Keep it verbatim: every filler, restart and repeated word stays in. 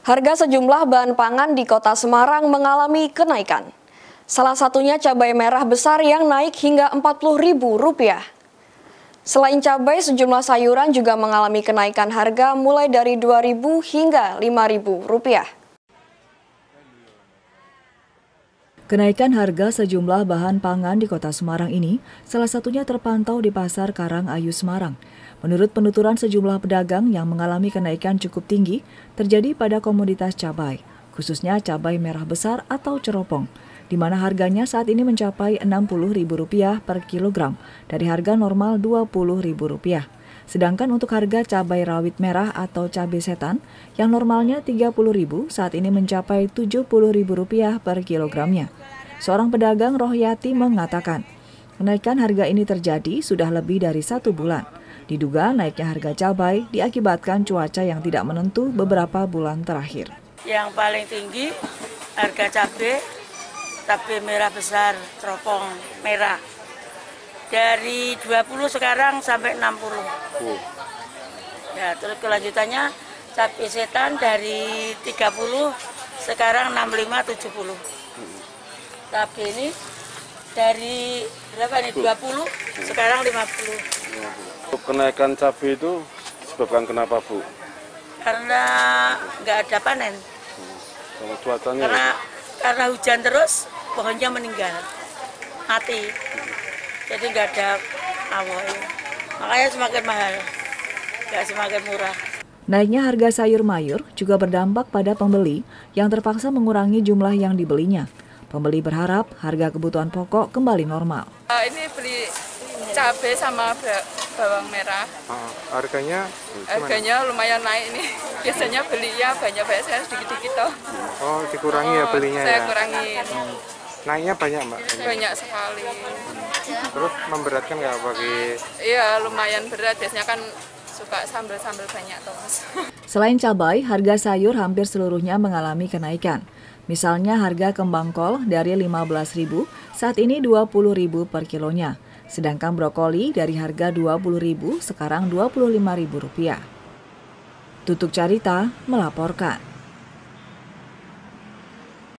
Harga sejumlah bahan pangan di Kota Semarang mengalami kenaikan. Salah satunya cabai merah besar yang naik hingga empat puluh ribu rupiah. Selain cabai, sejumlah sayuran juga mengalami kenaikan harga mulai dari dua ribu hingga lima ribu rupiah. Kenaikan harga sejumlah bahan pangan di Kota Semarang ini salah satunya terpantau di Pasar Karangayu Semarang. Menurut penuturan sejumlah pedagang yang mengalami kenaikan cukup tinggi terjadi pada komoditas cabai, khususnya cabai merah besar atau ceropong, di mana harganya saat ini mencapai enam puluh ribu rupiah per kilogram dari harga normal dua puluh ribu rupiah. Sedangkan untuk harga cabai rawit merah atau cabai setan yang normalnya tiga puluh ribu saat ini mencapai tujuh puluh ribu rupiah per kilogramnya. Seorang pedagang Rohyati mengatakan, kenaikan harga ini terjadi sudah lebih dari satu bulan. Diduga naiknya harga cabai diakibatkan cuaca yang tidak menentu beberapa bulan terakhir. Yang paling tinggi harga cabai, cabai merah besar, teropong merah. Dari dua puluh sekarang sampai enam puluh. Uh. Ya, terus kelanjutannya cabai setan dari tiga puluh sekarang enam puluh lima tujuh puluh. Uh. Cabai ini dari berapa nih? dua puluh sekarang lima puluh. Kenaikan cabai itu disebabkan kenapa, Bu? Karena nggak ada panen. Kalau cuacanya? Karena karena hujan terus pohonnya meninggal, mati. Jadi nggak ada awal, makanya semakin mahal, nggak semakin murah. Naiknya harga sayur mayur juga berdampak pada pembeli yang terpaksa mengurangi jumlah yang dibelinya. Pembeli berharap harga kebutuhan pokok kembali normal. Uh, ini beli cabai sama bawang merah. Uh, harganya? Harganya lumayan naik nih. Biasanya belinya banyak-banyak, saya sedikit-sedikit toh. Oh, dikurangi oh, ya belinya saya ya? Saya kurangin. Hmm. Naiknya banyak, Mbak? Banyak sekali. Terus memberatkan nggak bagi? Iya, lumayan berat. Biasanya kan suka sambal-sambal banyak toh, Mas. Selain cabai, harga sayur hampir seluruhnya mengalami kenaikan. Misalnya harga kembang kol dari lima belas ribu saat ini dua puluh ribu per kilonya. Sedangkan brokoli dari harga dua puluh ribu sekarang dua puluh lima ribu rupiah. Tutuk Carita melaporkan.